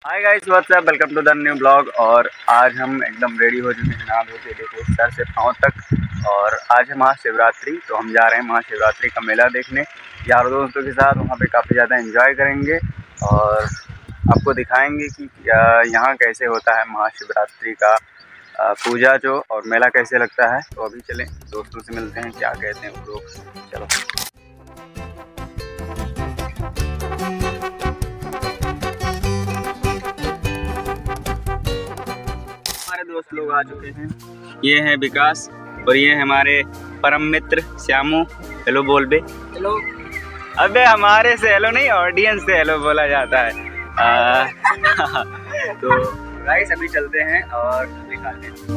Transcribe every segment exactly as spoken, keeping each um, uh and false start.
Hi guys, what's up, welcome to the new blog. और आज हम एकदम रेडी हो चुके हैं, नहा धो के देखो सर से पाँव तक। और आज है महाशिवरात्रि, तो हम जा रहे हैं महाशिवरात्रि का मेला देखने यार दोस्तों के साथ। वहाँ पे काफ़ी ज़्यादा एंजॉय करेंगे और आपको दिखाएंगे कि यहाँ कैसे होता है महाशिवरात्रि का पूजा जो, और मेला कैसे लगता है। तो अभी चलें दोस्तों से मिलते हैं, क्या कहते हैं वो लोग। चलो दोस्त लोग आ चुके हैं। ये है विकास और ये हमारे परम मित्र श्यामू। हेलो बोल बे। हेलो। अबे हमारे से हेलो नहीं, ऑडियंस से हेलो बोला जाता है। आ, तो गाइस अभी चलते हैं और दिखाते हैं।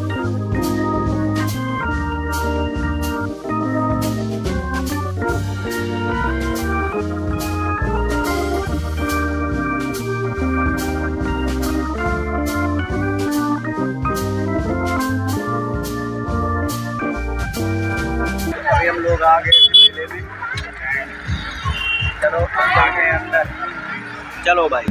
अभी हम लोग आ गए मेले में। चलो जाते हैं अंदर। चलो भाई।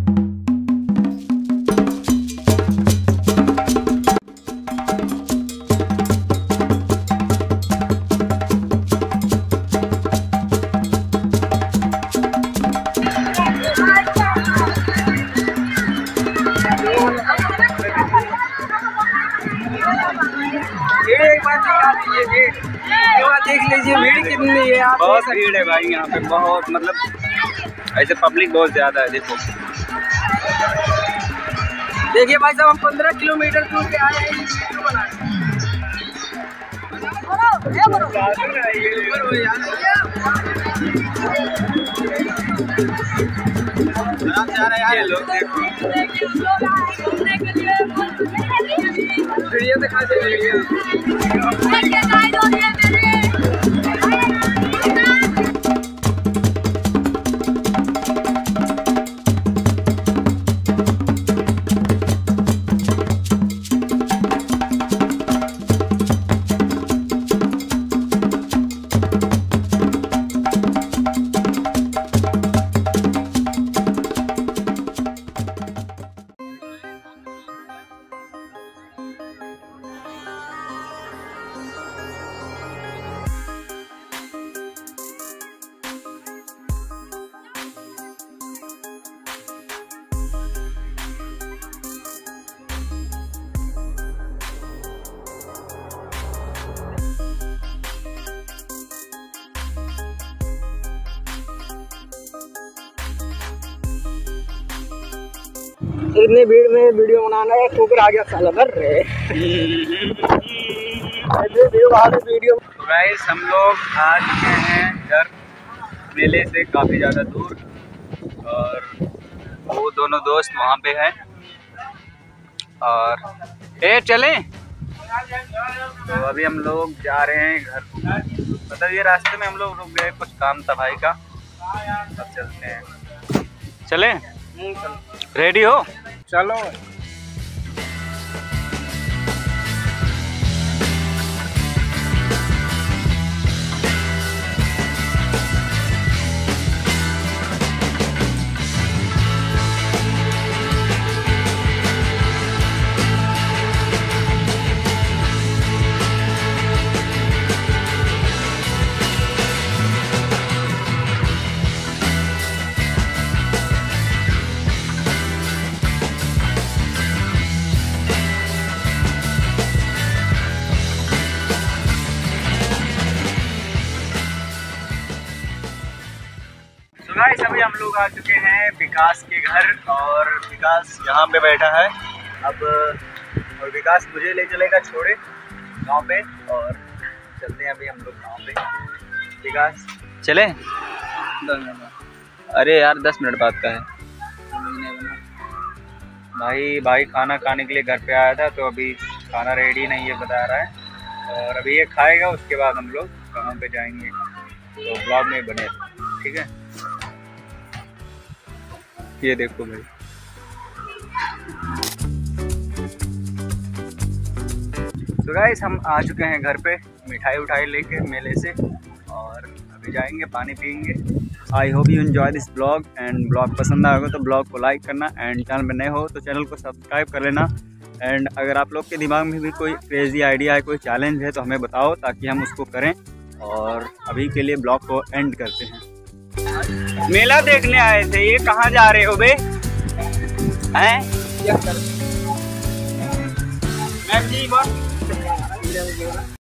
एक बार दिखा दीजिए, देख लीजिए भीड़ कितनी है। बहुत भीड़ है भाई यहाँ पे, बहुत मतलब ऐसे पब्लिक बहुत ज्यादा है। देखो देखिए भाई साहब, हम पंद्रह किलोमीटर दूर पे आए हैं। जा रहे हैं लोग, देखो वीडियो दिखा दीजिए। इतनी भीड़ में वीडियो बनाना है, ठोकर आ गया साला भर रहे। वीडियो गाइस हम लोग आ चुके हैं घर मेले से काफ़ी ज़्यादा दूर, और वो दोनों दोस्त वहाँ पे हैं। और ए चलें। तो अभी हम लोग जा रहे हैं घर, मतलब ये रास्ते में हम लोग रुक गए, कुछ काम था भाई का। अब चलते हैं। चलें? रेडी हो? चलो। गाइस अभी हम लोग आ चुके हैं विकास के घर, और विकास यहाँ पे बैठा है अब। और विकास मुझे ले चलेगा छोड़े गांव पे, और चलते हैं अभी हम लोग गांव पे। विकास चले? अरे यार दस मिनट बाद का है भाई। भाई खाना खाने के लिए घर पे आया था, तो अभी खाना रेडी नहीं है बता रहा है, और अभी ये खाएगा, उसके बाद हम लोग गाँव पे जाएंगे। तो ब्लॉग में बने, ठीक है। ये देखो भाई, तो गाइस हम आ चुके हैं घर पे मिठाई उठाई लेके मेले से, और अभी जाएंगे पानी पियेंगे। I hope you enjoy this blog and blog पसंद आएगा तो ब्लॉग को लाइक करना एंड चैनल में नए हो तो चैनल को सब्सक्राइब कर लेना। एंड अगर आप लोग के दिमाग में भी कोई क्रेजी आइडिया है, कोई चैलेंज है तो हमें बताओ ताकि हम उसको करें। और अभी के लिए ब्लॉग को एंड करते हैं। मेला देखने आए थे, ये कहाँ जा रहे हो बे? हैं? मैम जी